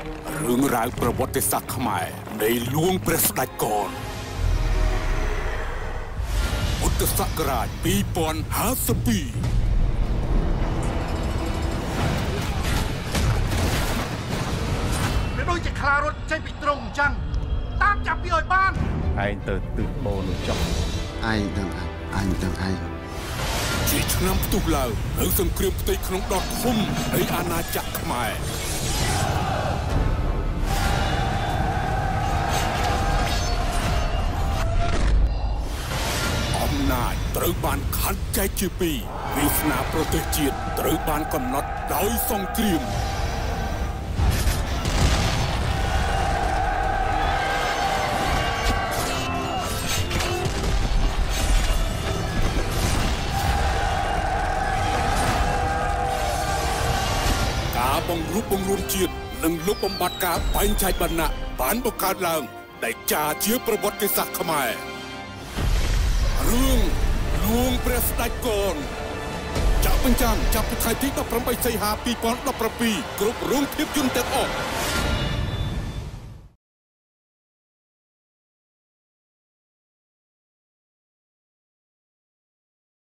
រឿងរ៉ាវប្រវត្តិសាស្ត្រខ្មែរនៃលួងព្រះស្ដេចកនពុទ្ធសករាជ2052 វាដូចជាខ្លារត់ចេញពីទ្រុងអញ្ចឹងតាមចាប់វាឲ្យបានឯងទៅទិសបូននោះចុះឯងដឹងអញដឹងឯងជាឆ្នាំផ្ទុះឡើងនៅសង្គ្រាមផ្ទៃក្នុងដ៏ធំនៃអាណាចក្រខ្មែរអំណាចត្រូវបានខាត់ចែកជាពីរវាសនាប្រទេសជាតិត្រូវបានកំណត់ដោយសង្គ្រាមបង្រួបបង្រួមជាតិនិងលុបបំបាត់ការបែងចែកវណ្ណៈបានបង្កើតឡើងដែលចាជាប្រវត្តិសាស្ត្រខ្មែររឿងលួងព្រះស្ដេចកនចាក់បញ្ចាំងចាប់ពីថ្ងៃទី18សីហា2017គ្រប់រោងភាពយន្តទាំងអស់